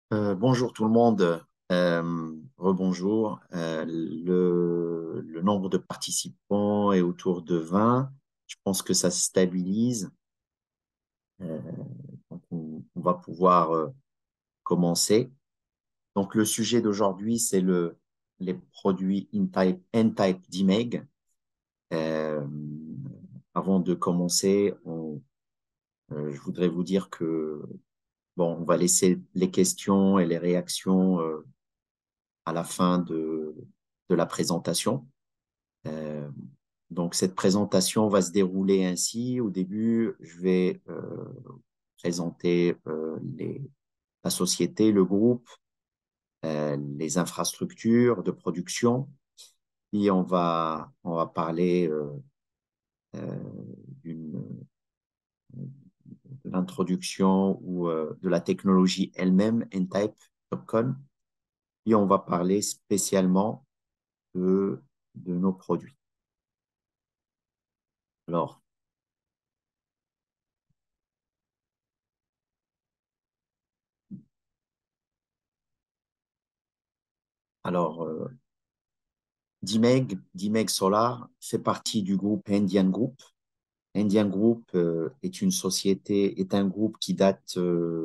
Bonjour tout le monde. Rebonjour. Le nombre de participants est autour de 20. Je pense que ça se stabilise. Euh, donc on va pouvoir commencer. Donc le sujet d'aujourd'hui, c'est les produits N-type d'IMEG. Euh, Avant de commencer, je voudrais vous dire que bon, on va laisser les questions et les réactions à la fin de la présentation. Euh, donc, cette présentation va se dérouler ainsi. Au début, je vais présenter la société, le groupe, les infrastructures de production. Puis, on va parler euh, d'une, de l'introduction ou de la technologie elle-même, N-Type, TopCon. Puis, on va parler spécialement de nos produits. Alors, alors, Dimeg Solar fait partie du groupe Indian Group. Indian Group est un groupe qui date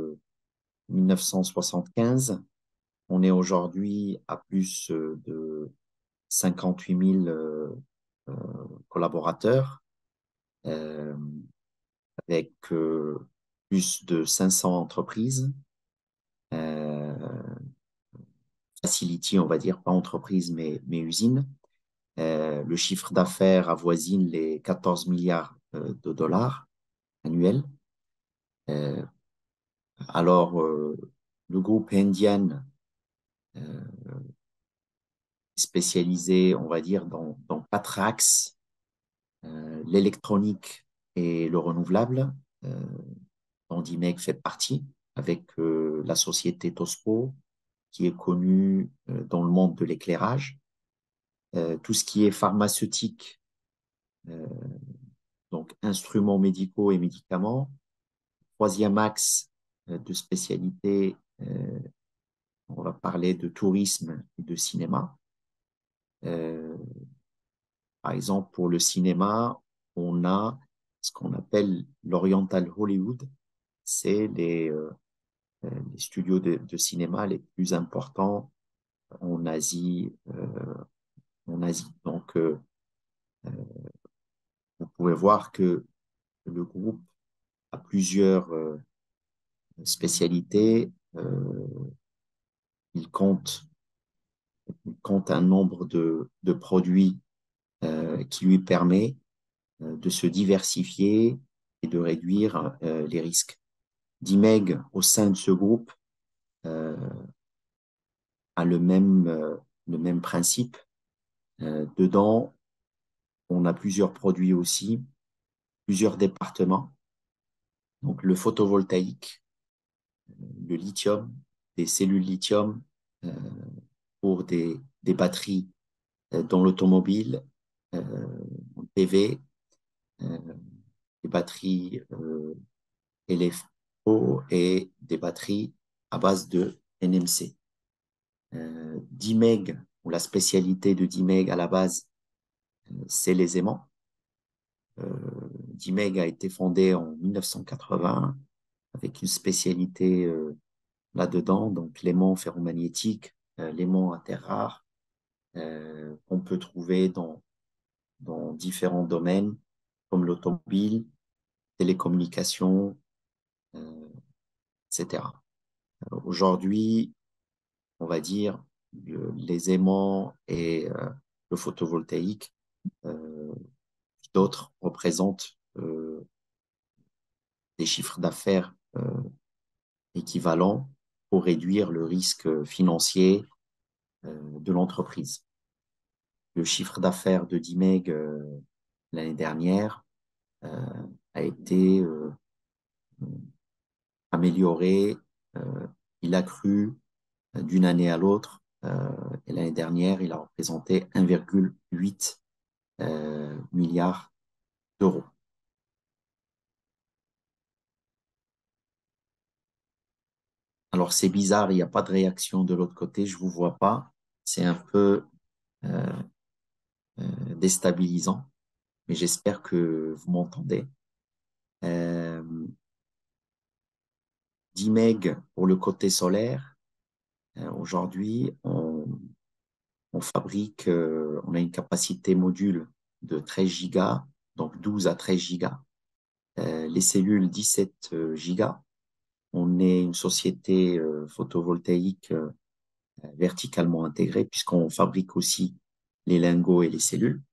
1975. On est aujourd'hui à plus de 58 000 euh, collaborateurs, euh, avec plus de 500 entreprises. Euh, Facility, on va dire, pas entreprise, mais usine. Le chiffre d'affaires avoisine les 14 milliards de dollars annuels. Euh, alors, le groupe Indian euh, est spécialisé, on va dire, dans quatre axes, l'électronique et le renouvelable, euh, dont DIMEC fait partie, avec la société Tospo, qui est connue dans le monde de l'éclairage. Tout ce qui est pharmaceutique, euh, donc instruments médicaux et médicaments. Troisième axe de spécialité, on va parler de tourisme et de cinéma. Euh, Par exemple, pour le cinéma, on a ce qu'on appelle l'Oriental Hollywood. C'est les studios de cinéma les plus importants en Asie. En Asie. Donc, vous pouvez voir que le groupe a plusieurs spécialités. Il compte, il compte un nombre de produits qui lui permet de se diversifier et de réduire les risques. Dimeg, au sein de ce groupe, euh, a le même principe. Dedans, on a plusieurs produits aussi, plusieurs départements. Donc, le photovoltaïque, le lithium, des cellules lithium euh, pour des batteries dans l'automobile, PV, euh, des batteries LFO et des batteries à base de NMC. DIMEG, ou la spécialité de DIMEG à la base, c'est les aimants. DIMEG a été fondé en 1980 avec une spécialité là-dedans, donc l'aimant ferromagnétique, l'aimant à terre rare, qu'on peut trouver dans différents domaines comme l'automobile, télécommunications, euh, etc. Aujourd'hui, on va dire, les aimants et le photovoltaïque, euh, d'autres représentent des chiffres d'affaires équivalents pour réduire le risque financier de l'entreprise. Le chiffre d'affaires de Dimeg l'année dernière euh, a été amélioré, il a cru d'une année à l'autre. Et l'année dernière, il a représenté 1,8 milliard d'euros. Alors, Alors, c'est bizarre, il n'y a pas de réaction de l'autre côté, je vous vois pas. C'est un peu euh, déstabilisant, mais j'espère que vous m'entendez. Euh, 10 MB pour le côté solaire. Aujourd'hui, on a une capacité module de 13 gigas, donc 12 à 13 gigas. Les cellules 17 gigas. On est une société photovoltaïque verticalement intégrée puisqu'on fabrique aussi les lingots et les cellules.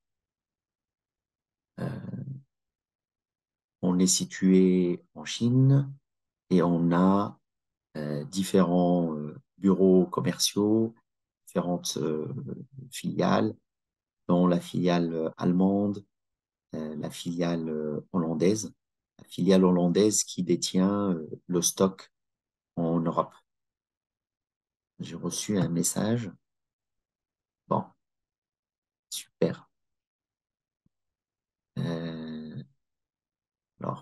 On est situé en Chine et on a différents bureaux commerciaux, différentes filiales, dont la filiale allemande, la filiale hollandaise, la filiale hollandaise qui détient le stock en Europe. J'ai reçu un message. Bon, super. Euh, alors,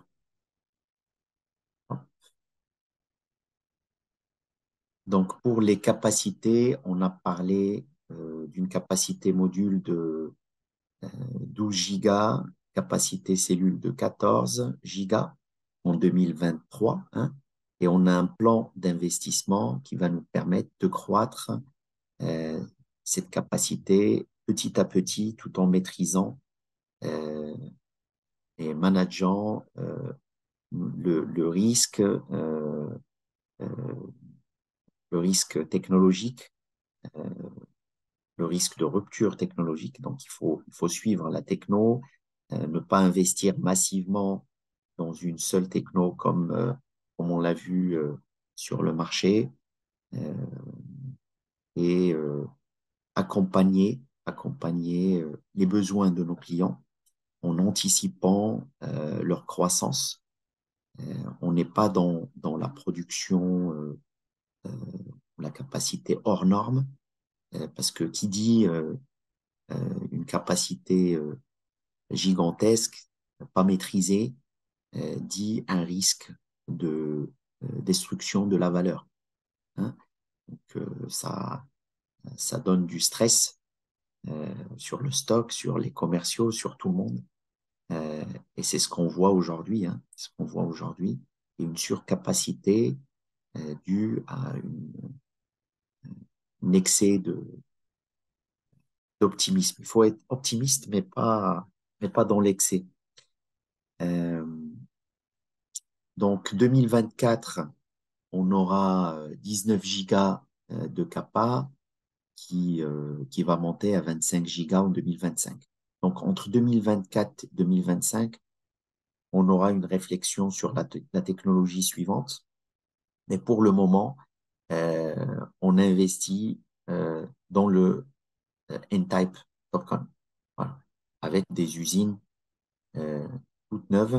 donc pour les capacités, on a parlé d'une capacité module de 12 gigas, capacité cellule de 14 gigas en 2023, hein, et on a un plan d'investissement qui va nous permettre de croître euh, cette capacité petit à petit tout en maîtrisant euh, et manageant euh, le risque technologique, euh, le risque de rupture technologique. Donc, il faut suivre la techno, ne pas investir massivement dans une seule techno comme on l'a vu sur le marché euh, et accompagner les besoins de nos clients en anticipant leur croissance. On n'est pas dans la production, euh, la capacité hors norme, parce que qui dit une capacité gigantesque, pas maîtrisée, dit un risque de destruction de la valeur. Hein. Donc, ça donne du stress sur le stock, sur les commerciaux, sur tout le monde. Et c'est ce qu'on voit aujourd'hui. Hein. C'est ce qu'on voit aujourd'hui. Et une surcapacité due à un excès d'optimisme. Il faut être optimiste, mais pas dans l'excès. Euh, donc 2024, on aura 19 gigas de capa qui va monter à 25 gigas en 2025. Donc entre 2024 et 2025, on aura une réflexion sur la technologie suivante. Mais pour le moment, on investit dans le N-Type TOPCon, voilà, avec des usines euh, toutes neuves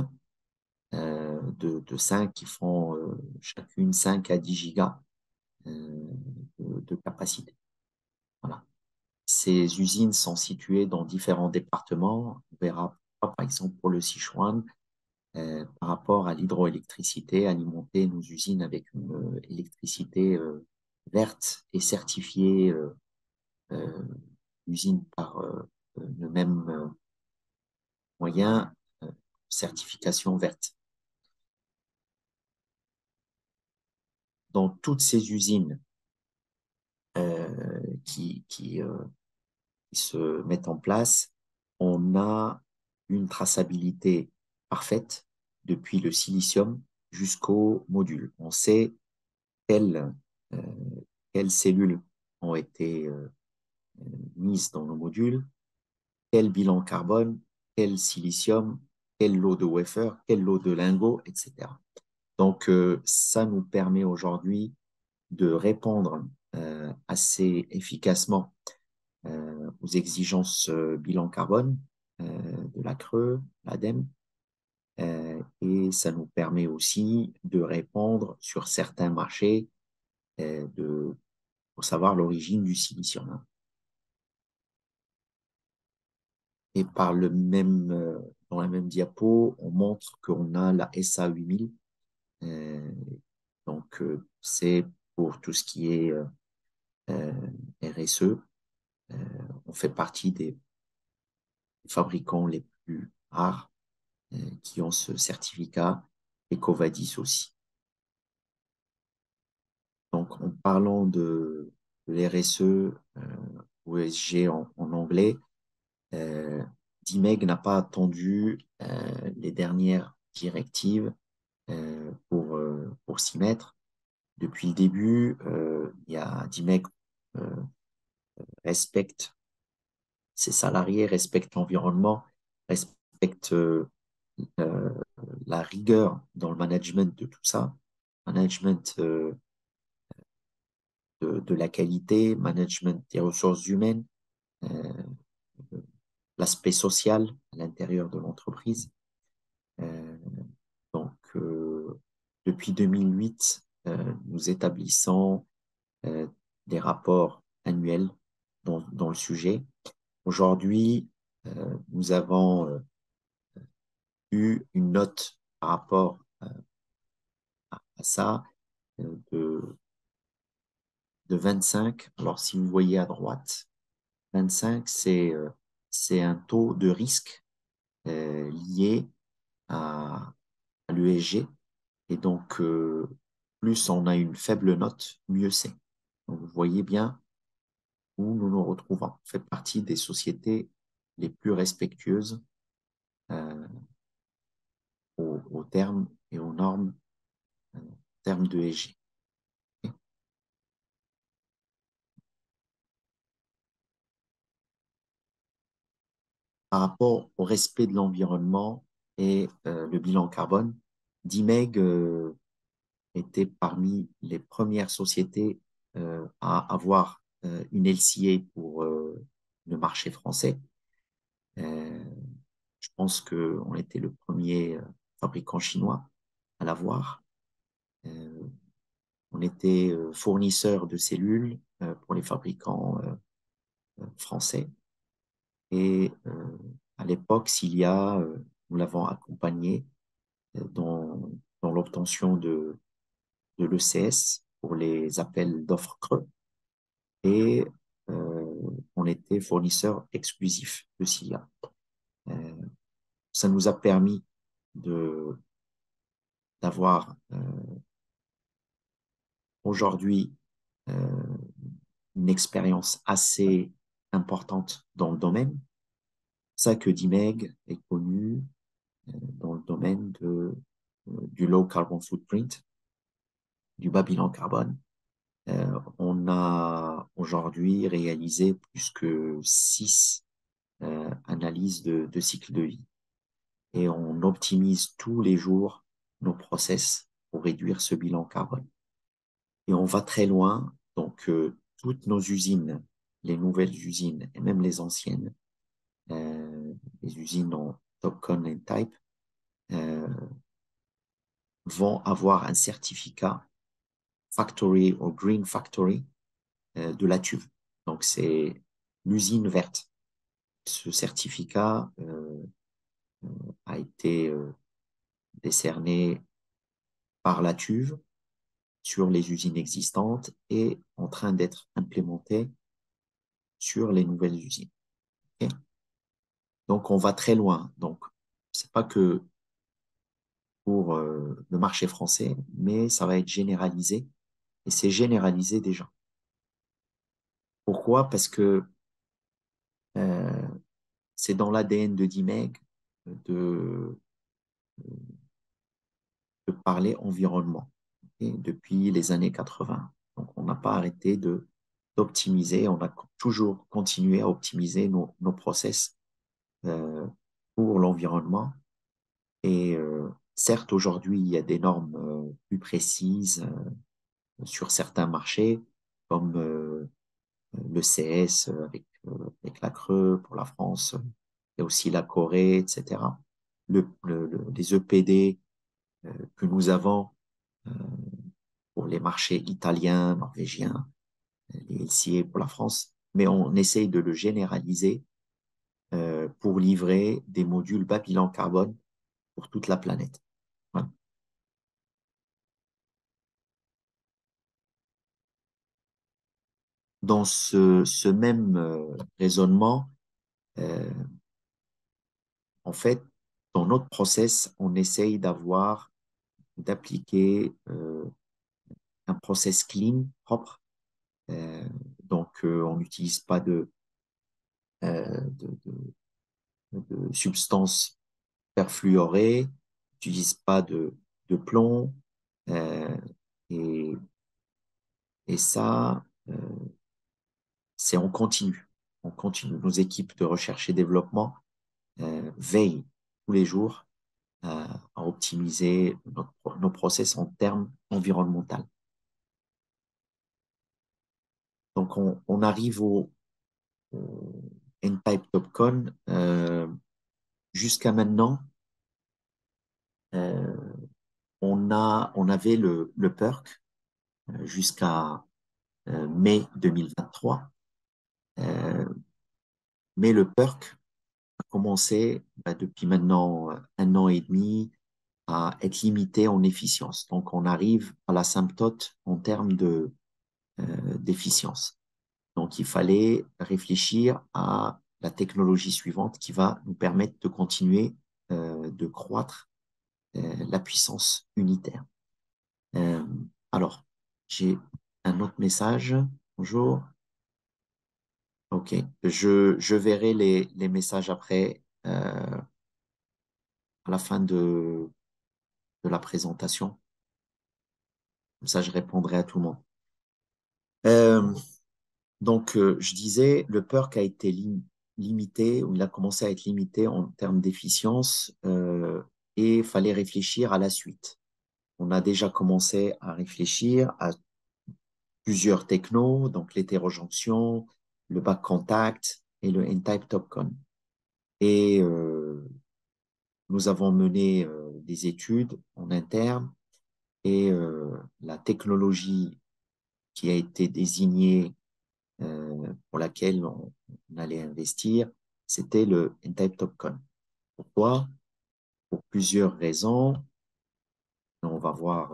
de 5 qui font chacune 5 à 10 gigas de capacité. Voilà. Ces usines sont situées dans différents départements. On verra, par exemple, pour le Sichuan, par rapport à l'hydroélectricité, alimenter nos usines avec une électricité verte et certifiée euh, usine par le même moyen, euh, certification verte. Dans toutes ces usines qui se mettent en place, on a une traçabilité parfaite depuis le silicium jusqu'au module. On sait quelles, euh, quelles cellules ont été mises dans le module, quel bilan carbone, quel silicium, quel lot de wafer, quel lot de lingots, etc. Donc, ça nous permet aujourd'hui de répondre assez efficacement aux exigences bilan carbone de la CRE, l'ADEME, et ça nous permet aussi de répondre sur certains marchés pour savoir l'origine du silicium. Hein. Et dans la même diapo, on montre qu'on a la SA 8000. Donc, c'est pour tout ce qui est euh, RSE. On fait partie des fabricants les plus rares qui ont ce certificat, et Covadis aussi. Donc, en parlant de l'RSE, ou ESG en anglais, DIMEG n'a pas attendu les dernières directives pour s'y mettre. Depuis le début, il y a DIMEG euh, respecte ses salariés, respecte l'environnement, respecte euh, la rigueur dans le management de tout ça, management de la qualité, management des ressources humaines, euh, l'aspect social à l'intérieur de l'entreprise. Euh, donc, depuis 2008, nous établissons euh, des rapports annuels dans le sujet. Aujourd'hui, nous avons eu une note par rapport à ça de 25. Alors, si vous voyez à droite, 25, c'est un taux de risque lié à l'ESG. Et donc, plus on a une faible note, mieux c'est. Donc, vous voyez bien où nous nous retrouvons. On fait partie des sociétés les plus respectueuses euh, aux termes et aux normes en termes de ESG. Par rapport au respect de l'environnement et le bilan carbone, DIMEG était parmi les premières sociétés à avoir une LCA pour le marché français. Euh, je pense qu'on était le premier fabricant chinois à l'avoir. Euh, on était fournisseur de cellules pour les fabricants français. Et à l'époque, Cilia, nous l'avons accompagné dans l'obtention de l'ECS pour les appels d'offres creux. Et on était fournisseur exclusif de Cilia. Euh, Ça nous a permis de d'avoir aujourd'hui euh, une expérience assez importante dans le domaine. Ça que DIMEG est connu dans le domaine du low carbon footprint, du bas bilan carbone. On a aujourd'hui réalisé plus que 6 analyses de cycle de vie et on optimise tous les jours nos process pour réduire ce bilan carbone. Et on va très loin, donc toutes nos usines, les nouvelles usines et même les anciennes, les usines en TOPCon et Type, euh, vont avoir un certificat Factory ou Green Factory de la TÜV. Donc, c'est l'usine verte. Ce certificat a été décerné par la TÜV sur les usines existantes et en train d'être implémenté sur les nouvelles usines. Okay. Donc, on va très loin. Donc, c'est pas que pour le marché français, mais ça va être généralisé et c'est généralisé déjà. Pourquoi? Parce que euh, c'est dans l'ADN de DIMEG de, de parler environnement okay, depuis les années 80. Donc, on n'a pas arrêté d'optimiser, on a toujours continué à optimiser nos process euh, pour l'environnement. Et certes, aujourd'hui, il y a des normes plus précises sur certains marchés, comme le CS avec la Creux pour la France, et aussi la Corée, etc. Les EPD que nous avons euh, pour les marchés italiens, norvégiens, les LCA pour la France, mais on essaye de le généraliser pour livrer des modules bas bilan carbone pour toute la planète. Voilà. dans ce même raisonnement, euh, en fait, dans notre process, on essaye d'appliquer un process clean, propre. Euh, on n'utilise pas de substances perfluorées, on n'utilise pas de plomb. euh, et, et ça, c'est en continu. On continue. Nos équipes de recherche et développement veillent tous les jours à optimiser nos process en termes environnementaux. Donc, on arrive au N-Type TopCon. Jusqu'à maintenant, euh, on avait le PERC jusqu'à mai 2023. Euh, mais le PERC a commencé depuis maintenant 1 an et demi à être limité en efficience. Donc, on arrive à l'asymptote en termes d'efficience. Donc, il fallait réfléchir à la technologie suivante qui va nous permettre de continuer de croître la puissance unitaire. Euh, alors, j'ai un autre message. Bonjour. OK. Je verrai les messages après, à la fin de la présentation. Comme ça, je répondrai à tout le monde. Euh, je disais, le PERC a été limité, ou il a commencé à être limité en termes d'efficience, et il fallait réfléchir à la suite. On a déjà commencé à réfléchir à plusieurs technos, donc l'hétérojonction, le back contact et le N-type TopCon. Et nous avons mené des études en interne et la technologie qui a été désignée pour laquelle on allait investir, c'était le N-Type TopCon. Pourquoi? Pour plusieurs raisons. On va voir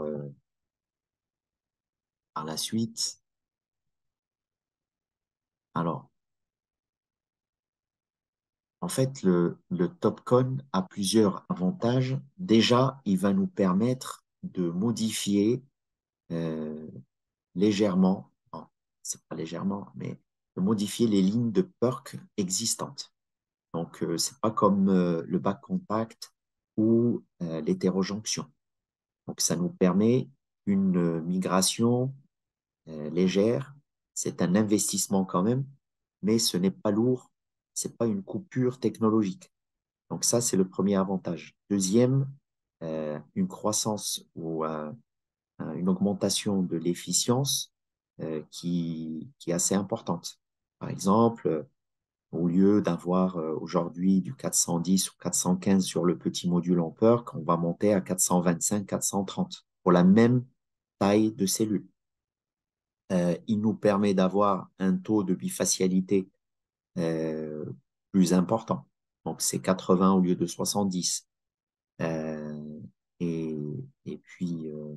par la suite. Alors, en fait, le TopCon a plusieurs avantages. Déjà, il va nous permettre de modifier euh, légèrement, non, c'est pas légèrement, mais de modifier les lignes de PERC existantes. Donc, c'est pas comme le back compact ou l'hétérojonction. Donc, ça nous permet une migration légère. C'est un investissement quand même, mais ce n'est pas lourd. C'est pas une coupure technologique. Donc, ça, c'est le premier avantage. Deuxième, une croissance ou une augmentation de l'efficience qui est assez importante. Par exemple, au lieu d'avoir aujourd'hui du 410 ou 415 sur le petit module Ampere, qu'on va monter à 425, 430 pour la même taille de cellule. Il nous permet d'avoir un taux de bifacialité euh, plus important. Donc, c'est 80 au lieu de 70. Euh, et, et puis, euh,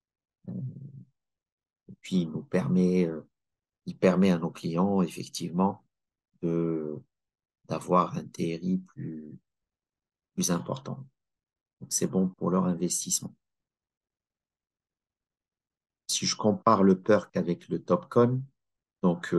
et puis, il permet à nos clients, effectivement, de, d'avoir un TRI plus important. Donc, c'est bon pour leur investissement. Si je compare le PERC avec le TopCon, donc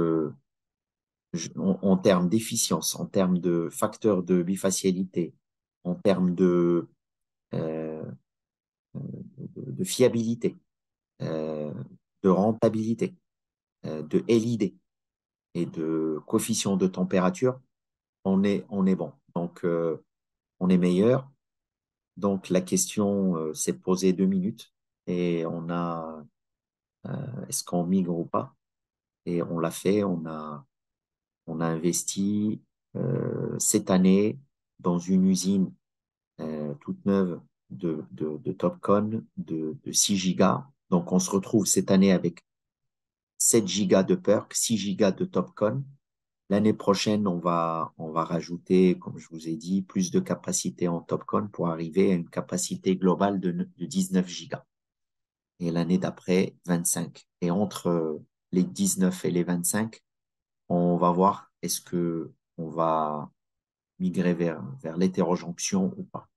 en termes d'efficience, en termes de facteurs de bifacialité, en termes euh, de fiabilité, euh, de rentabilité, de LID et de coefficient de température, on est bon. Donc, on est meilleur. Donc, la question s'est posée 2 minutes et est-ce qu'on migre ou pas? Et on l'a fait, on a investi cette année dans une usine toute neuve de TopCon de 6 gigas. Donc, on se retrouve cette année avec 7 gigas de PERC, 6 gigas de TopCon. L'année prochaine, on va rajouter, comme je vous ai dit, plus de capacité en TopCon pour arriver à une capacité globale de 19 gigas. Et l'année d'après, 25. Et entre les 19 et les 25, on va voir est-ce que on va migrer vers l'hétérojonction ou pas.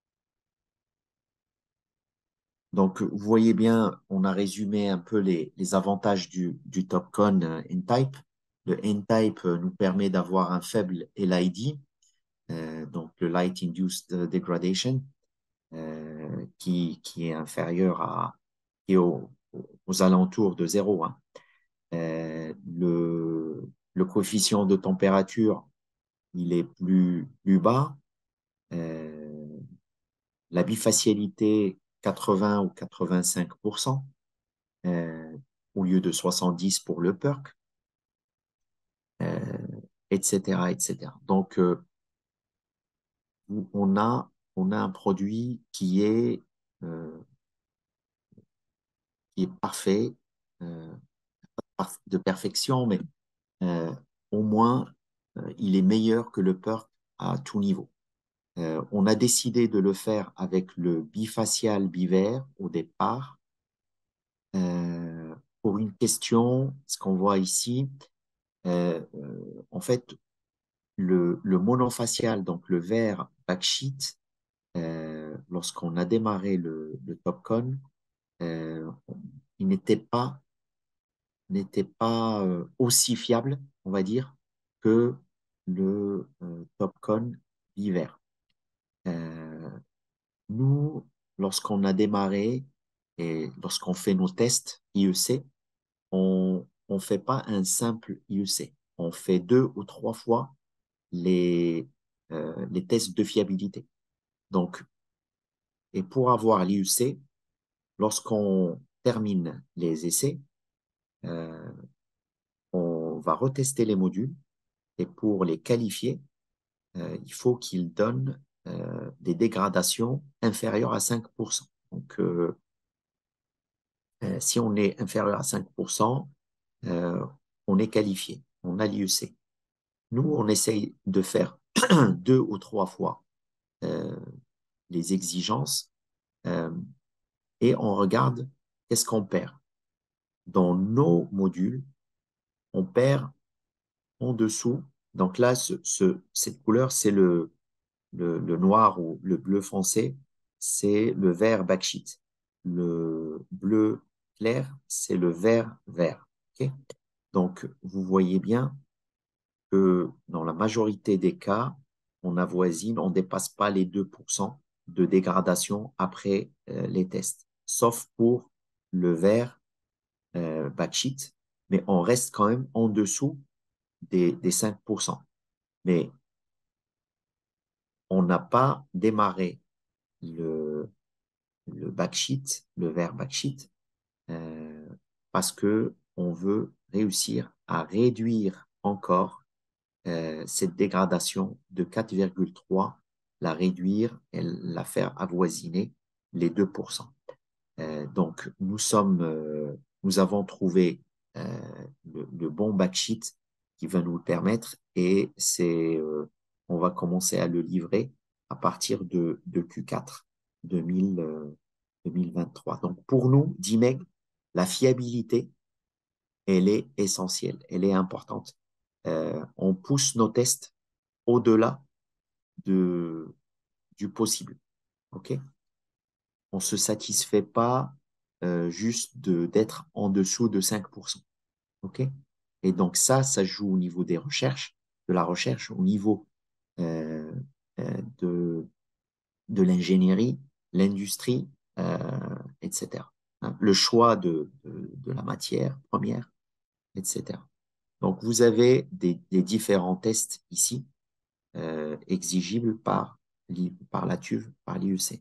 Donc, vous voyez bien, on a résumé un peu les avantages du TopCon N-Type. Le N-Type nous permet d'avoir un faible LID, donc le Light Induced Degradation, qui est inférieur qui est aux alentours de zéro, hein. Le coefficient de température, il est plus bas. Euh, la bifacialité, 80 ou 85%, euh, au lieu de 70 pour le PERC, euh, etc., etc. Donc, on a un produit euh, qui est parfait, euh, de perfection, mais euh, au moins, il est meilleur que le PERC à tout niveau. On a décidé de le faire avec le bifacial bivert au départ, pour une question, ce qu'on voit ici, en fait, le monofacial, donc le vert backsheet, lorsqu'on a démarré le TopCon, euh, il n'était pas aussi fiable, on va dire, que le TopCon bivert. Euh, Nous, lorsqu'on a démarré et lorsqu'on fait nos tests IEC, on ne fait pas un simple IEC. On fait 2 ou 3 fois les tests de fiabilité. Donc, et pour avoir l'IEC, lorsqu'on termine les essais, euh, on va retester les modules et pour les qualifier, il faut qu'ils donnent des dégradations inférieures à 5%. Donc, si on est inférieur à 5%, euh, on est qualifié, on a l'IEC. Nous, on essaye de faire 2 ou 3 fois euh, les exigences euh, et on regarde qu'est-ce qu'on perd. Dans nos modules, on perd en dessous. Donc là, cette couleur, c'est le noir ou le bleu foncé, c'est le vert backsheet. Le bleu clair, c'est le vert vert. Ok. Donc, vous voyez bien que dans la majorité des cas, on avoisine, on ne dépasse pas les 2% de dégradation après les tests, sauf pour le vert backsheet, mais on reste quand même en dessous des 5%. Mais on n'a pas démarré le backsheet, le vert backsheet, euh, parce que on veut réussir à réduire encore cette dégradation de 4,3, la réduire et la faire avoisiner les 2%. Donc, nous avons trouvé le bon backsheet qui va nous le permettre et on va commencer à le livrer à partir de Q4 2023. Donc, pour nous, d'IMEG, la fiabilité, elle est essentielle, elle est importante. On pousse nos tests au-delà de, du possible. OK? On ne se satisfait pas juste d'être en dessous de 5%. OK? Et donc ça joue au niveau des recherches, de la recherche, au niveau euh, de l'ingénierie, l'industrie, etc. Hein, le choix de la matière première, etc. Donc, vous avez des différents tests ici exigibles par la TÜV, par l'IEC.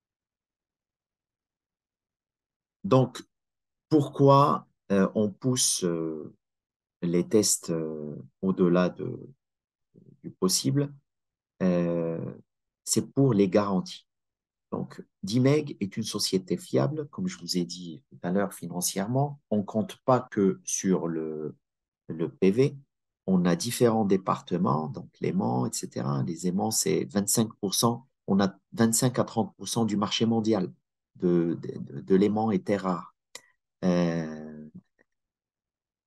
Donc, pourquoi on pousse les tests au-delà du possible? Euh, c'est pour les garanties. Donc, DIMEG est une société fiable, comme je vous ai dit tout à l'heure, financièrement. On ne compte pas que sur le PV. On a différents départements, donc l'aimant, etc. Les aimants, c'est 25%. On a 25 à 30% du marché mondial de l'aimant et terres rares. Euh,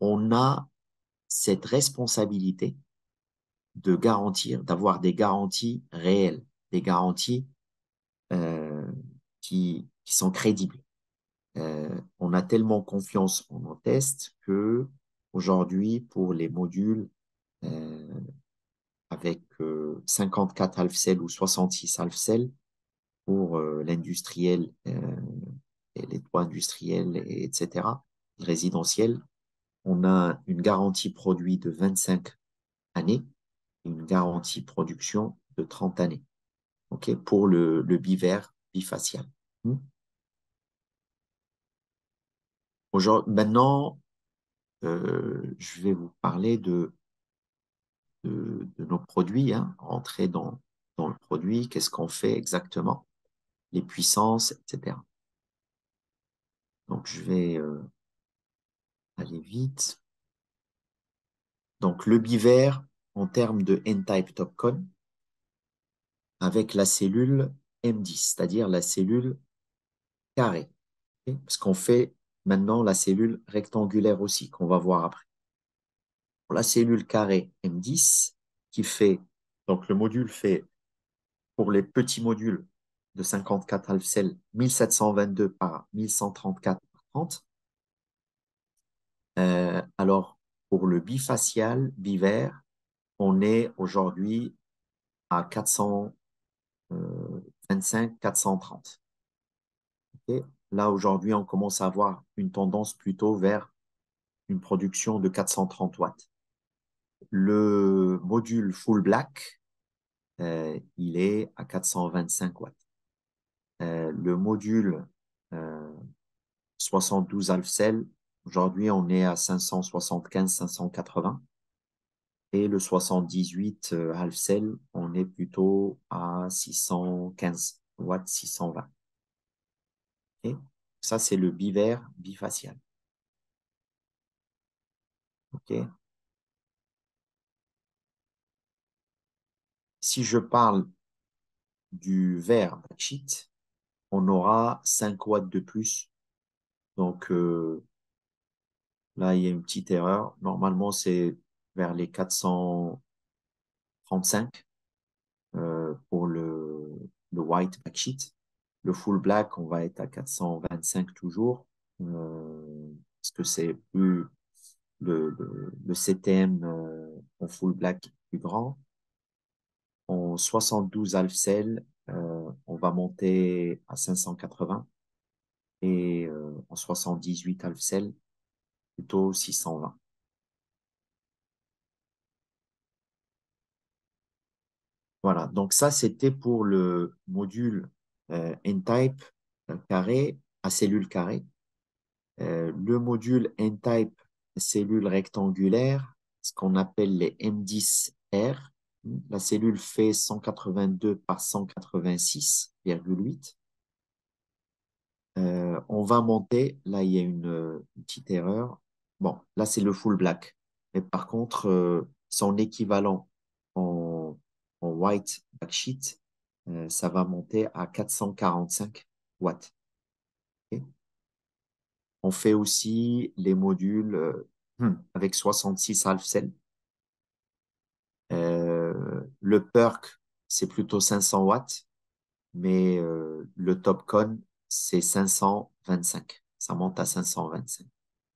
on a cette responsabilité de garantir, d'avoir des garanties réelles, des garanties euh, qui sont crédibles. On a tellement confiance en nos tests que aujourd'hui, pour les modules euh, avec 54 half-cells ou 66 half-cells pour l'industriel et les toits industriels, etc., le résidentiel, on a une garantie produit de 25 années et une garantie production de 30 années. OK, pour le bivers bifacial. Hmm. Maintenant, je vais vous parler de nos produits, hein, rentrer dans le produit, qu'est-ce qu'on fait exactement, les puissances, etc. Donc, je vais aller vite. Donc, le bivers, en termes de N-type TopCon, avec la cellule M10, c'est-à-dire la cellule carrée. Ok. Parce qu'on fait maintenant la cellule rectangulaire aussi, qu'on va voir après. Pour la cellule carrée M10, qui fait, donc le module fait, pour les petits modules de 54 half-cell, 1722 par 1134 par 30. Alors, pour le bifacial, bivers, on est aujourd'hui à 425, 430. Et là, aujourd'hui, on commence à avoir une tendance plutôt vers une production de 430 watts. Le module full black, il est à 425 watts. Le module 72 half-cell, aujourd'hui, on est à 575, 580. Et le 78 half-cell, on est plutôt à 615 watts, 620. Ok. Ça, c'est le bivers bifacial. Ok. Si je parle du verre backsheet, on aura 5 watts de plus. Donc là, il y a une petite erreur. Normalement, c'est vers les 435 pour le white backsheet. Le full black, on va être à 425 toujours. Parce que c'est plus le CTM en full black plus grand. En 72 half-cell, on va monter à 580 et en 78 half-cell, plutôt 620. Voilà, donc ça, c'était pour le module N-type carré à cellule carrée. Le module N-type cellule rectangulaire, ce qu'on appelle les M10R. La cellule fait 182 par 186,8. On va monter, là il y a une petite erreur. Bon, là c'est le full black. Mais par contre, son équivalent en white backsheet, ça va monter à 445 watts. Ok. On fait aussi les modules avec 66 half cell. Le perk, c'est plutôt 500 watts, mais le Topcon, c'est 525. Ça monte à 525.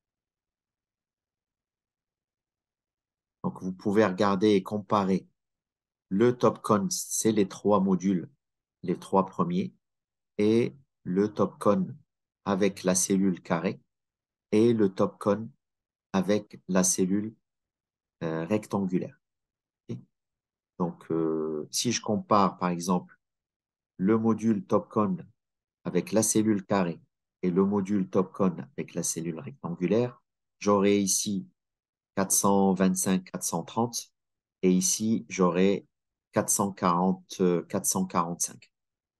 Donc, vous pouvez regarder et comparer. Le Topcon, c'est les trois modules, les trois premiers, et le Topcon avec la cellule carrée, et le Topcon avec la cellule rectangulaire. Ok. Donc, si je compare, par exemple, le module Topcon avec la cellule carrée et le module Topcon avec la cellule rectangulaire, j'aurai ici 425, 430 et ici, j'aurai 440, 445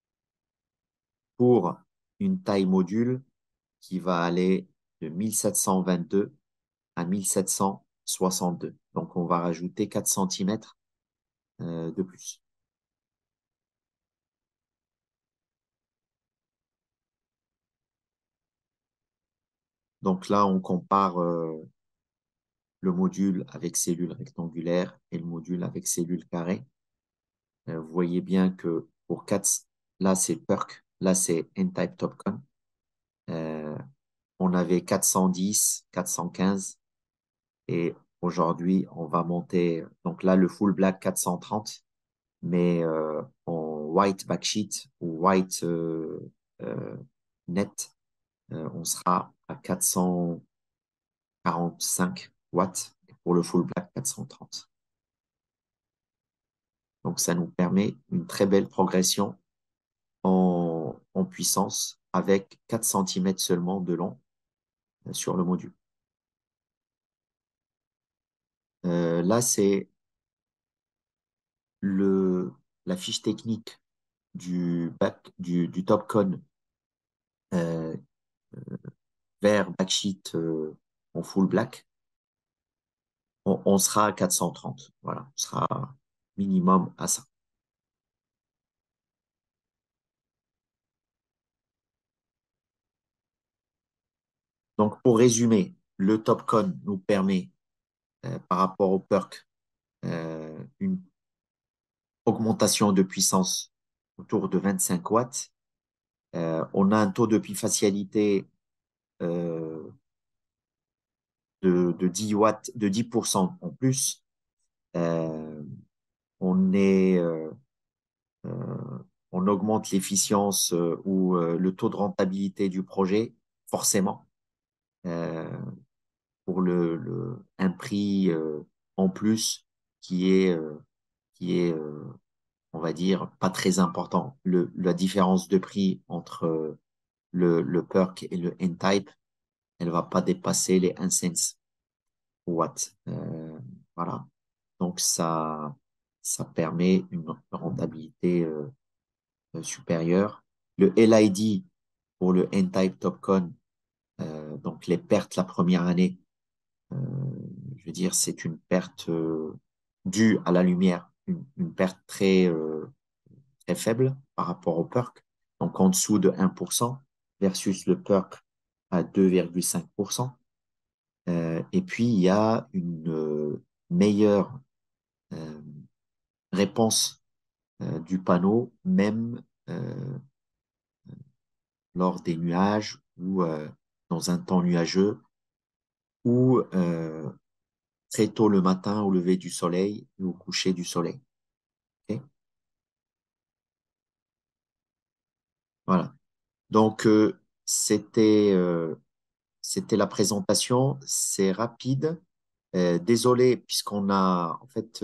pour une taille module qui va aller de 1722 à 1762. Donc, on va rajouter 4 centimètres de plus. Donc là, on compare le module avec cellule rectangulaire et le module avec cellule carrée. Vous voyez bien que pour 4, là c'est PERC, là c'est N-Type TOPCon. Euh, on avait 410, 415 et aujourd'hui on va monter, donc là le full black 430, mais en white backsheet ou white euh, net, on sera à 445 watts et pour le full black 430. Donc ça nous permet une très belle progression en puissance avec 4 cm seulement de long sur le module. Là, c'est le, la fiche technique du TopCon euh, vers backsheet en full black. On sera à 430. Voilà, on sera minimum à ça. Donc, pour résumer, le TopCon nous permet, par rapport au PERC, une augmentation de puissance autour de 25 watts. On a un taux de bifacialité euh, de 10 watts, de 10% en plus. Euh, on est, on augmente l'efficience ou le taux de rentabilité du projet, forcément, euh, pour un prix en plus qui est, euh, qui est on va dire, pas très important. La différence de prix entre le PERC et le N-Type, elle va pas dépasser les 1 cent watt. Voilà. Donc, ça permet une rentabilité supérieure. Le LID pour le N-Type TopCon, donc les pertes la première année, euh, je veux dire, c'est une perte due à la lumière, une perte très faible par rapport au PERC, donc en dessous de 1% versus le PERC à 2,5%. Et puis, il y a une meilleure euh, réponse du panneau, même lors des nuages ou dans un temps nuageux ou très tôt le matin au lever du soleil ou au coucher du soleil. Ok. Voilà. Donc, c'était la présentation. C'est rapide. Désolé, puisqu'on a en fait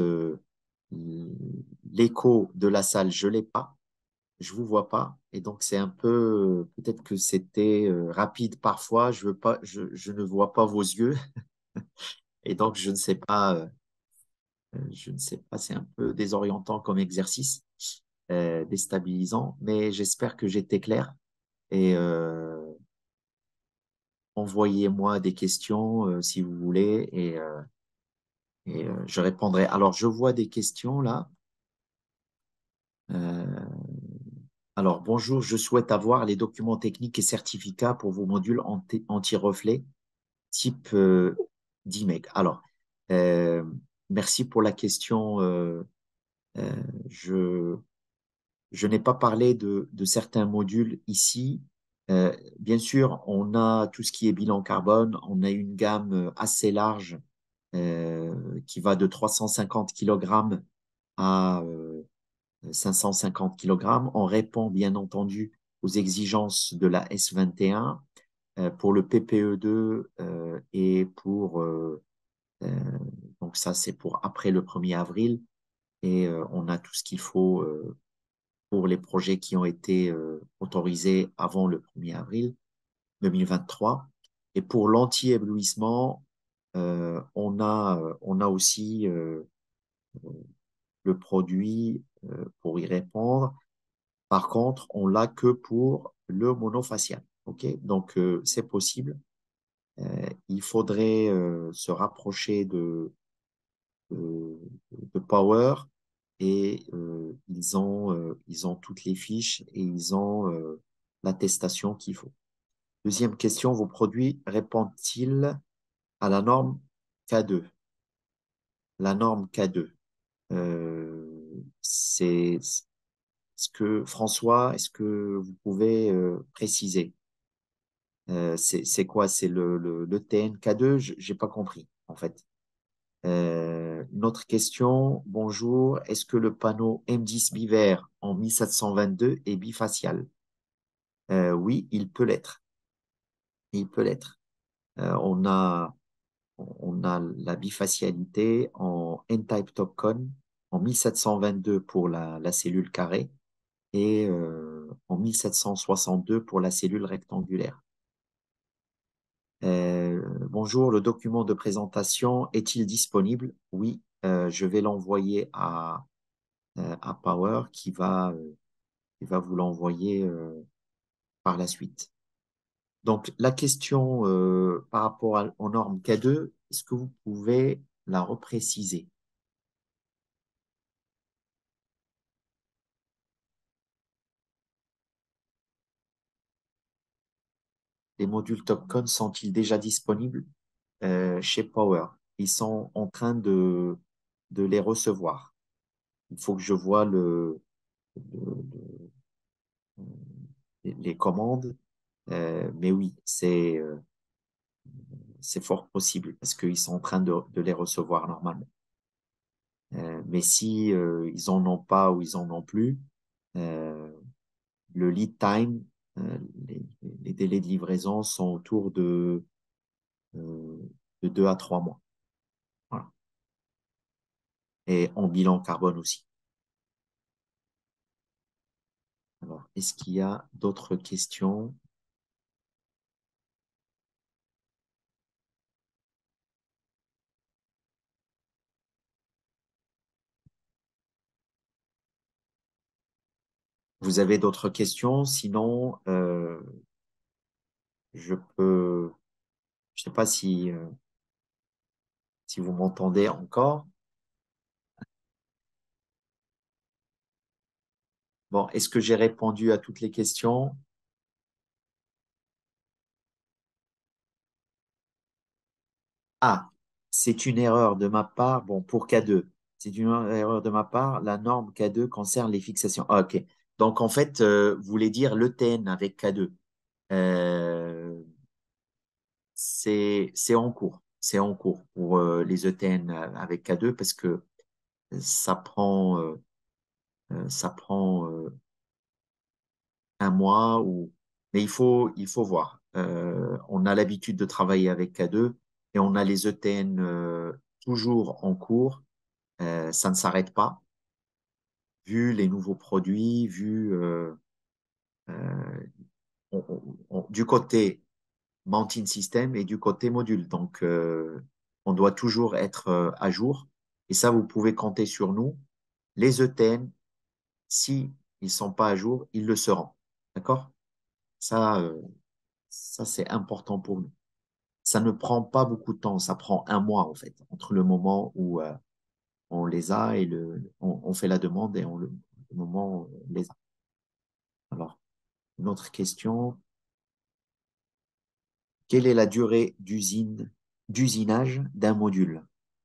l'écho de la salle, je l'ai pas, je vous vois pas, et donc c'est un peu peut-être que c'était rapide parfois. Je veux pas, je ne vois pas vos yeux, et donc je ne sais pas, c'est un peu désorientant comme exercice, déstabilisant, mais j'espère que j'étais clair et envoyez-moi des questions si vous voulez et je répondrai. Alors, je vois des questions là. Euh, alors, bonjour, je souhaite avoir les documents techniques et certificats pour vos modules anti-reflet type d'IMEC. Alors, euh, merci pour la question. Euh, je je n'ai pas parlé de certains modules ici. Bien sûr, on a tout ce qui est bilan carbone. On a une gamme assez large qui va de 350 kg à 550 kg. On répond bien entendu aux exigences de la S21 pour le PPE2 et pour donc ça c'est pour après le 1er avril et on a tout ce qu'il faut pour les projets qui ont été autorisés avant le 1er avril 2023. Et pour l'anti-éblouissement, on a aussi le produit pour y répondre. Par contre, on l'a que pour le monofacial. OK? Donc, c'est possible. Il faudrait se rapprocher de, de Power et ils ont toutes les fiches et ils ont l'attestation qu'il faut. Deuxième question, vos produits répondent-ils à la norme K2? la norme K2. C'est ce que François, est-ce que vous pouvez préciser? C'est quoi? C'est le TNK2? J'ai pas compris, en fait. Une autre question. Bonjour. Est-ce que le panneau M10 Biver en 1722 est bifacial? Oui, il peut l'être. Il peut l'être. On a la bifacialité en N-type TopCon en 1722 pour la cellule carrée et en 1762 pour la cellule rectangulaire. Bonjour, le document de présentation est-il disponible? Oui, je vais l'envoyer à Power qui va vous l'envoyer par la suite. Donc, la question par rapport aux normes K2, est-ce que vous pouvez la repréciser? Les modules TopCon sont-ils déjà disponibles chez Power? Ils sont en train de les recevoir. Il faut que je vois les commandes. Mais oui, c'est fort possible parce qu'ils sont en train de les recevoir normalement. Mais si ils en ont pas ou ils en ont plus, euh, le lead time, euh, les, les délais de livraison sont autour euh, de 2 à 3 mois. Voilà. Et en bilan carbone aussi. Alors, est-ce qu'il y a d'autres questions? Vous avez d'autres questions? Sinon, je peux, je sais pas si vous m'entendez encore. Bon, est-ce que j'ai répondu à toutes les questions? Ah, c'est une erreur de ma part. Bon, pour K2, c'est une erreur de ma part. La norme K2 concerne les fixations. Ah, ok. Donc, en fait, vous voulez dire l'ETN avec K2. Euh, c'est en cours. C'est en cours pour les ETN avec K2 parce que ça prend un mois ou mais il faut voir. On a l'habitude de travailler avec K2 et on a les ETN toujours en cours. Ça ne s'arrête pas vu les nouveaux produits, vu euh, du côté Mountain System et du côté module. Donc on doit toujours être à jour et ça vous pouvez compter sur nous. Les ETN, si ils sont pas à jour, ils le seront. D'accord? Ça, ça, c'est important pour nous. Ça ne prend pas beaucoup de temps, ça prend un mois en fait, entre le moment où on les a et on fait la demande et le moment où on les a. Alors, une autre question, quelle est la durée d'usinage d'un module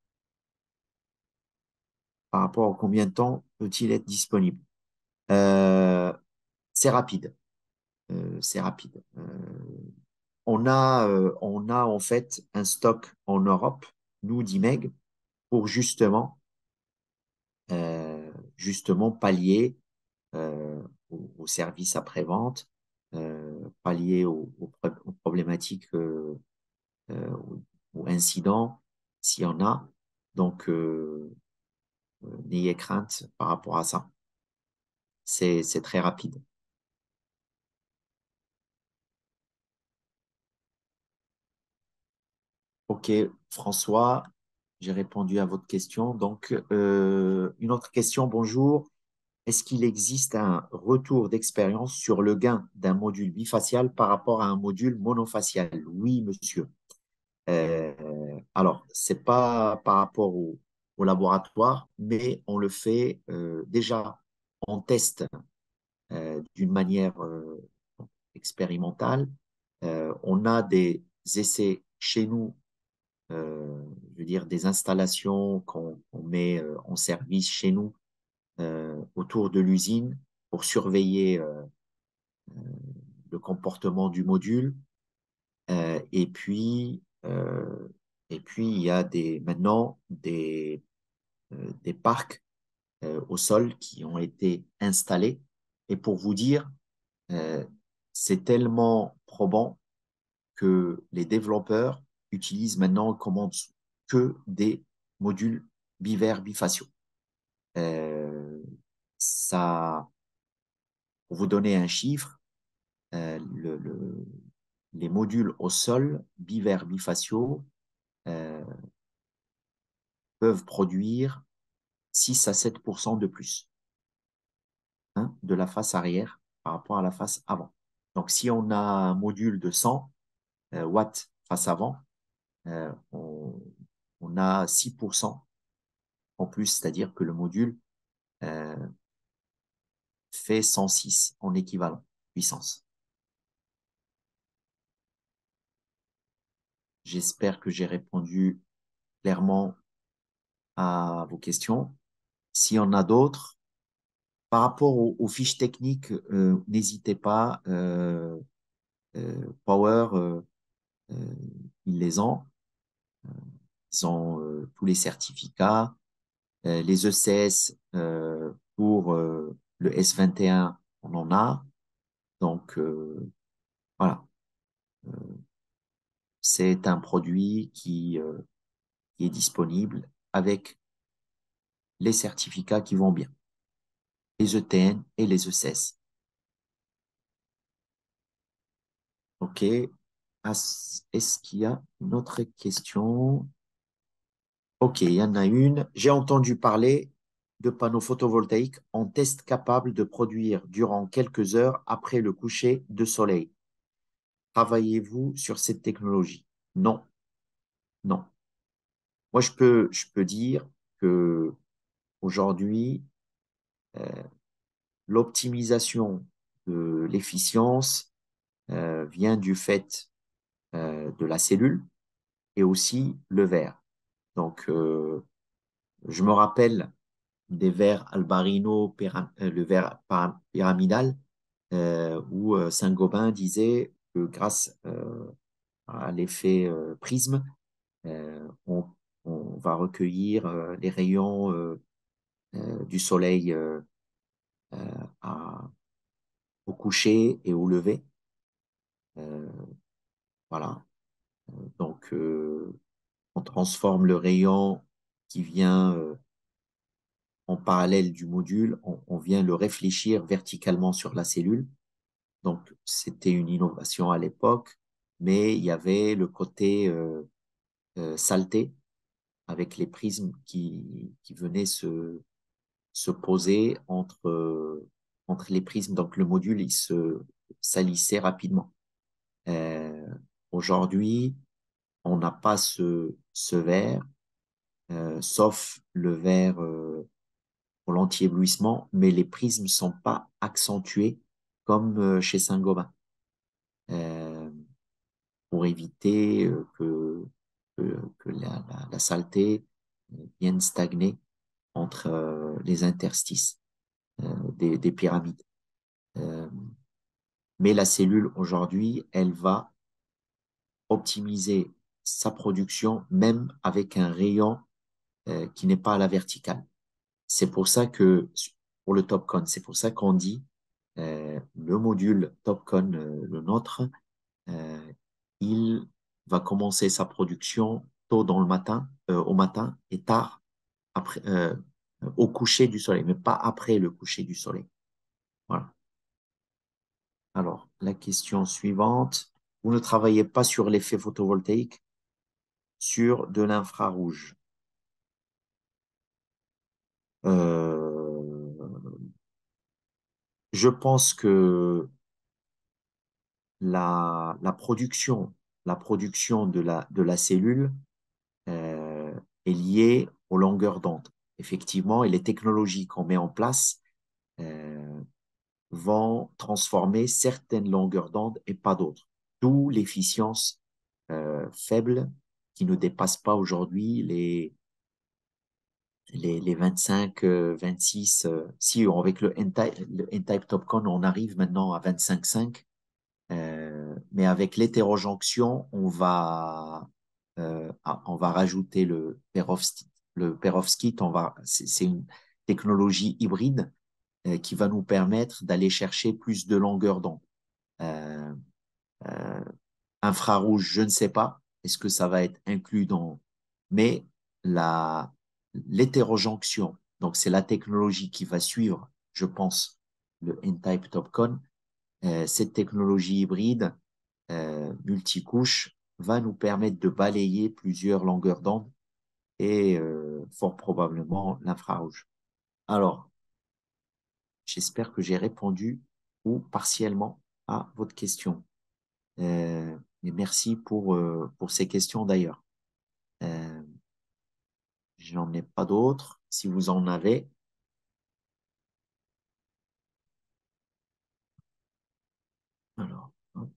par rapport à combien de temps peut-il être disponible? Euh, c'est rapide, c'est rapide. On a en fait un stock en Europe, nous, d'IMEG, pour justement pallier aux services après-vente, pallier aux problématiques ou incidents s'il y en a. Donc, n'ayez crainte par rapport à ça. C'est très rapide. OK, François, j'ai répondu à votre question. Donc, une autre question, bonjour. Est-ce qu'il existe un retour d'expérience sur le gain d'un module bifacial par rapport à un module monofacial? Oui, monsieur. Alors, c'est pas par rapport au laboratoire, mais on le fait déjà, on teste d'une manière expérimentale. On a des essais chez nous je veux dire, des installations qu'on met en service chez nous autour de l'usine pour surveiller le comportement du module. Euh, et puis, euh, et puis, il y a maintenant des parcs au sol qui ont été installés. Et pour vous dire, euh, c'est tellement probant que les développeurs utilisent maintenant, commandent que des modules bivers bifaciaux. Euh, Ça, pour vous donner un chiffre, euh, le, le- les modules au sol bivers bifaciaux euh, peuvent produire 6 à 7% de plus, hein, de la face arrière par rapport à la face avant. Donc, si on a un module de 100 watts face avant, euh, on, on a 6% en plus, c'est-à-dire que le module euh, fait 106 en équivalent puissance. J'espère que j'ai répondu clairement à vos questions. S'il y en a d'autres, par rapport aux fiches techniques, n'hésitez pas. Power, euh, ils les ont. Ils ont tous les certificats. Les ECS pour le S21, on en a. Donc, voilà. C'est un produit qui est disponible avec les certificats qui vont bien, les ETN et les ECS. OK. Est-ce qu'il y a une autre question? OK, il y en a une. J'ai entendu parler de panneaux photovoltaïques en test capable de produire durant quelques heures après le coucher de soleil. Travaillez-vous sur cette technologie? Non, non. Moi, je peux dire que aujourd'hui, euh, l'optimisation de l'efficience vient du fait de la cellule et aussi le verre. Donc, je me rappelle des verres Albarino, le verre pyramidal, où Saint-Gobain disait que grâce à l'effet prisme, on, on va recueillir les rayons du soleil à- au coucher et au lever. Euh, voilà. Donc, on transforme le rayon qui vient en parallèle du module, on vient le réfléchir verticalement sur la cellule. Donc, c'était une innovation à l'époque, mais il y avait le côté saleté avec les prismes qui venaient se poser entre les prismes. Donc, le module, il se salissait rapidement. Euh, Aujourd'hui, on n'a pas ce verre, sauf le verre pour l'anti-éblouissement, mais les prismes sont pas accentués comme chez Saint-Gobain, euh, pour éviter que la saleté vienne stagner entre les interstices des pyramides. Euh, mais la cellule, aujourd'hui, elle va optimiser sa production même avec un rayon qui n'est pas à la verticale. C'est pour ça que, pour le TopCon, c'est pour ça qu'on dit le module TopCon, le nôtre, euh, il va commencer sa production tôt dans le matin, au matin et tard après, au coucher du soleil, mais pas après le coucher du soleil. Voilà. Alors, la question suivante. Vous ne travaillez pas sur l'effet photovoltaïque, sur de l'infrarouge. Euh, je pense que la production, la production de la cellule euh, est liée aux longueurs d'onde. Effectivement, et les technologies qu'on met en place euh, vont transformer certaines longueurs d'onde et pas d'autres. D'où l'efficience faible qui ne dépasse pas aujourd'hui les 25, 26. Si avec le N-Type Topcon, on arrive maintenant à 25,5. Mais avec l'hétérojonction, on va rajouter le perovskite. C'est une technologie hybride qui va nous permettre d'aller chercher plus de longueur d'onde. Euh, euh, Infrarouge, je ne sais pas. Est-ce que ça va être inclus dans... Mais la, l'hétérojonction, donc c'est la technologie qui va suivre, je pense, le N-Type Topcon. Cette technologie hybride multicouche va nous permettre de balayer plusieurs longueurs d'onde et fort probablement l'infrarouge. Alors, j'espère que j'ai répondu ou partiellement à votre question. Et merci pour ces questions d'ailleurs. Euh, J'en ai pas d'autres. Si vous en avez, alors, hop,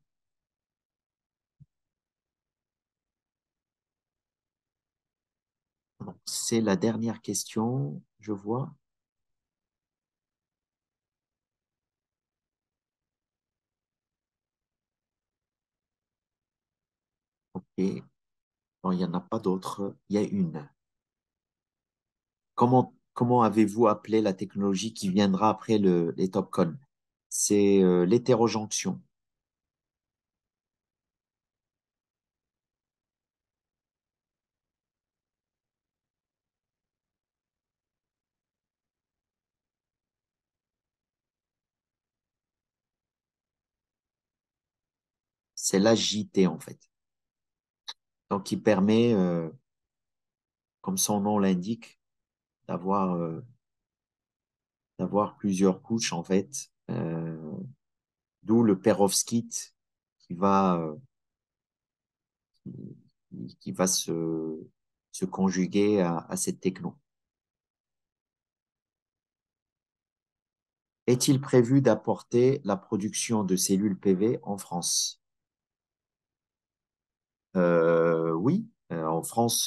alors, c'est la dernière question, je vois. Ok, bon, il n'y en a pas d'autres. Il y a une. Comment avez-vous appelé la technologie qui viendra après les Topcon? C'est l'hétérojonction. C'est l'AJT en fait. Donc, qui permet, comme son nom l'indique, d'avoir d'avoir plusieurs couches en fait. D'où le perovskite qui va, qui va se conjuguer à cette techno. Est-il prévu d'apporter la production de cellules PV en France? Oui, en France,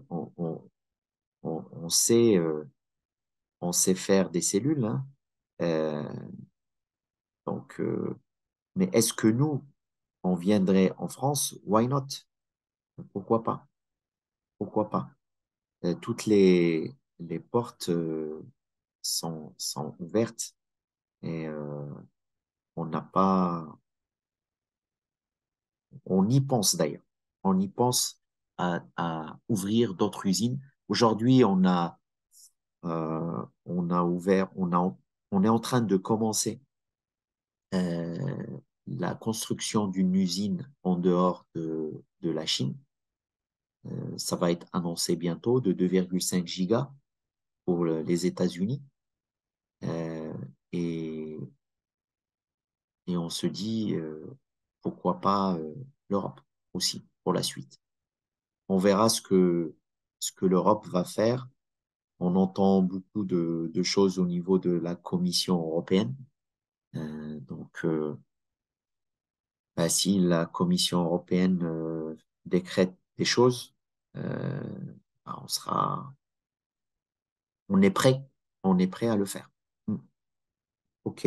on sait, on sait faire des cellules, hein. Euh, donc, mais est-ce que nous, on viendrait en France? Why not? Pourquoi pas? Pourquoi pas? Toutes les portes sont ouvertes et on n'a pas, on y pense d'ailleurs. On y pense à ouvrir d'autres usines. Aujourd'hui, on a ouvert, on est en train de commencer euh, la construction d'une usine en dehors de la Chine. Ça va être annoncé bientôt de 2,5 gigas pour les États-Unis. Euh, et, et on se dit, pourquoi pas l'Europe aussi pour la suite. On verra ce que l'Europe va faire. On entend beaucoup de choses au niveau de la Commission européenne. Bah, si la Commission européenne décrète des choses, euh, bah, on est prêt, on est prêt à le faire. Mm. OK.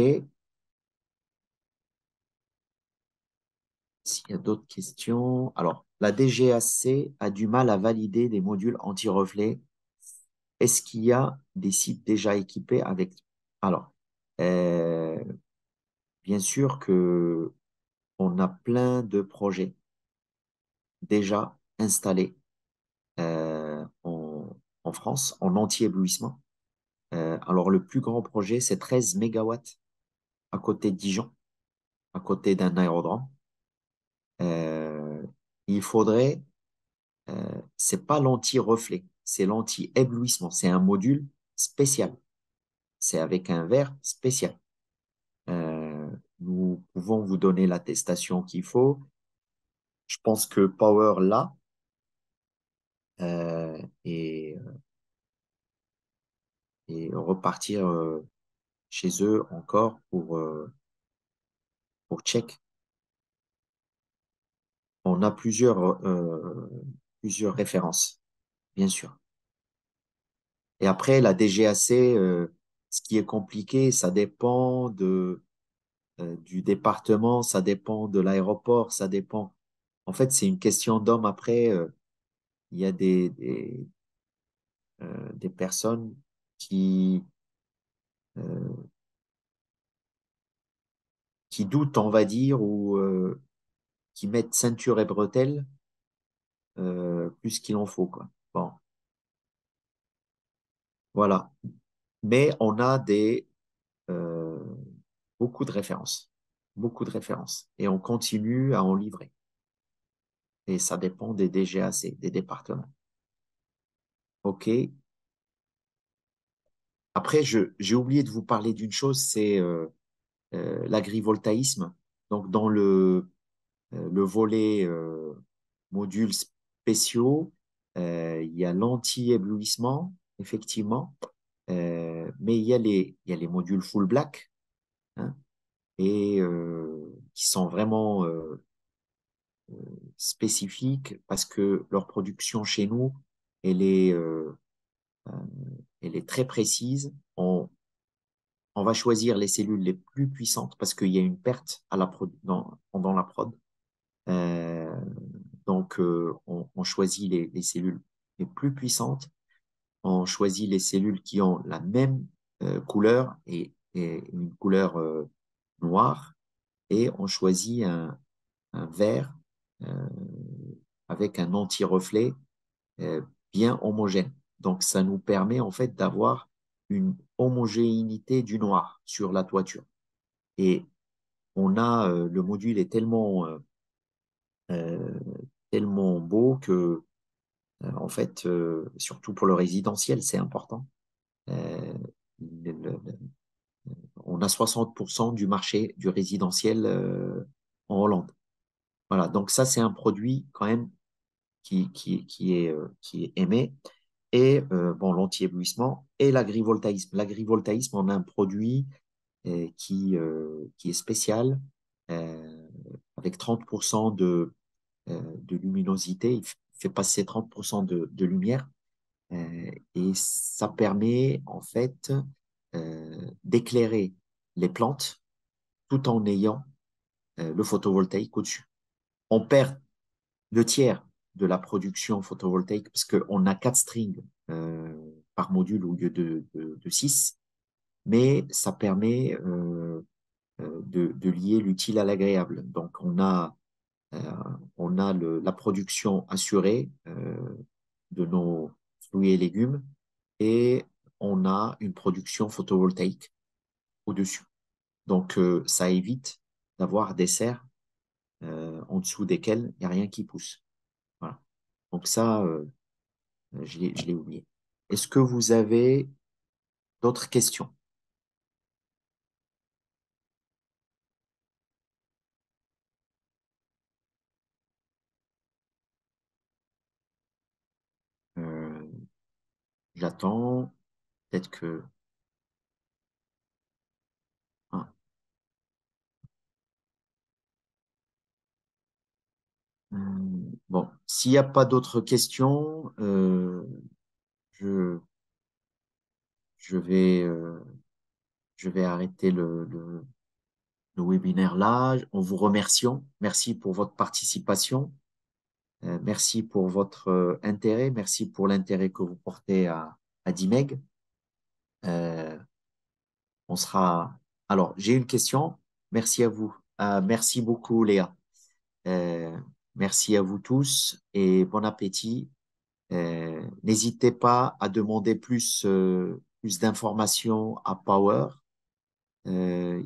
S'il y a d'autres questions. Alors, la DGAC a du mal à valider des modules anti-reflets. Est-ce qu'il y a des sites déjà équipés avec... Alors, euh, bien sûr que on a plein de projets déjà installés en France en anti-éblouissement. Alors, le plus grand projet, c'est 13 mégawatts à côté de Dijon, à côté d'un aérodrome. Euh, il faudrait, c'est pas l'anti-reflet, c'est l'anti-éblouissement. C'est un module spécial. C'est avec un verre spécial. Nous pouvons vous donner l'attestation qu'il faut. Je pense que Power l'a euh, et, et repartir chez eux encore pour check. On a plusieurs références, bien sûr. Et après, la DGAC, ce qui est compliqué, ça dépend du département, ça dépend de l'aéroport, ça dépend. En fait, c'est une question d'homme. Après, il y a des personnes qui, euh, qui doutent, on va dire, ou qui mettent ceinture et bretelles plus qu'il en faut, quoi. Bon, voilà. Mais on a euh, beaucoup de références, beaucoup de références. Et on continue à en livrer. Et ça dépend des DGAC, des départements. OK. Après, j'ai oublié de vous parler d'une chose, c'est l'agrivoltaïsme. Donc, dans le volet modules spéciaux, il y a l'anti-éblouissement, effectivement, mais il y a les modules full black, hein, et qui sont vraiment spécifiques parce que leur production chez nous, elle est, euh, euh, elle est très précise. On va choisir les cellules les plus puissantes parce qu'il y a une perte à pendant la prod. Euh, on choisit les cellules les plus puissantes. On choisit les cellules qui ont la même couleur et une couleur noire. Et on choisit un vert euh, avec un anti-reflet euh, bien homogène. Donc, ça nous permet en fait d'avoir une homogénéité du noir sur la toiture. Et le module est euh, tellement beau que, en fait, surtout pour le résidentiel, c'est important. Euh, le- le- on a 60% du marché du résidentiel en Hollande. Voilà, donc ça, c'est un produit quand même qui est aimé. Et bon, l'anti-éblouissement et l'agrivoltaïsme. L'agrivoltaïsme, on a un produit qui est spécial, euh, avec 30% de luminosité. Fait passer 30% de lumière. Et ça permet en fait d'éclairer les plantes tout en ayant le photovoltaïque au-dessus. On perd 2 tiers de la production photovoltaïque parce qu'on a 4 strings par module au lieu de 6, mais ça permet de lier l'utile à l'agréable. Donc euh, on a la production assurée de nos fruits et légumes et on a une production photovoltaïque au-dessus. Donc ça évite d'avoir des serres en dessous desquelles il n'y a rien qui pousse. Voilà. Donc ça, je l'ai oublié. Est-ce que vous avez d'autres questions? Euh, J'attends. Peut-être que... ah, bon, s'il n'y a pas d'autres questions, je, je vais, euh, je vais arrêter le webinaire là, en vous remerciant. Merci pour votre participation. Merci pour votre intérêt. Merci pour l'intérêt que vous portez à DIMEG. Euh, on sera. Alors, j'ai une question. Merci à vous. Merci beaucoup, Léa. Euh, Merci à vous tous et bon appétit. N'hésitez pas à demander plus d'informations à Power. Euh,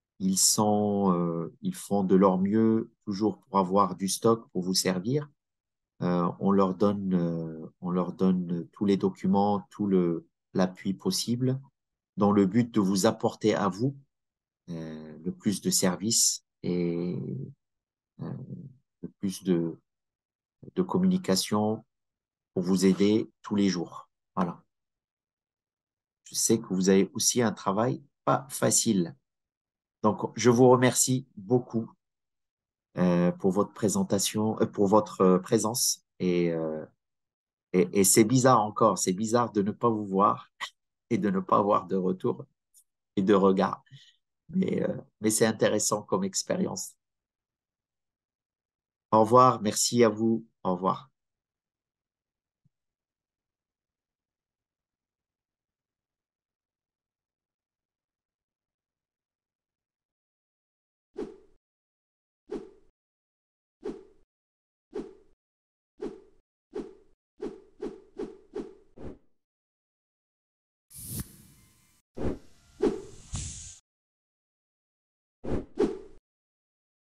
ils font de leur mieux toujours pour avoir du stock pour vous servir. On leur donne tous les documents, l'appui possible dans le but de vous apporter à vous le plus de services et euh, le plus de communication pour vous aider tous les jours. Voilà. Je sais que vous avez aussi un travail pas facile. Donc, je vous remercie beaucoup pour votre présence et Et c'est bizarre encore, c'est bizarre de ne pas vous voir et de ne pas avoir de retour et de regard. Mais c'est intéressant comme expérience. Au revoir, merci à vous. Au revoir.